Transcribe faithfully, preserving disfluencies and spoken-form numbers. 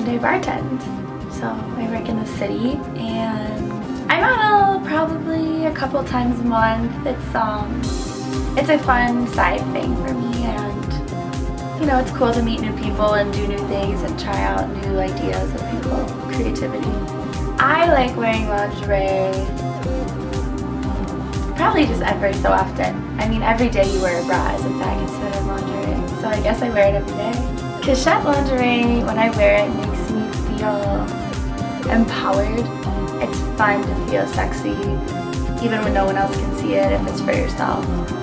and I bartend. So I work in the city, and I model probably a couple times a month. It's um, it's a fun side thing for me, and you know, it's cool to meet new people and do new things and try out new ideas of people, creativity. I like wearing lingerie probably just every so often. I mean, every day you wear a bra is in fact considered lingerie, so I guess I wear it every day. Cachette lingerie, when I wear it, makes me feel empowered. It's fun to feel sexy, even when no one else can see it if it's for yourself.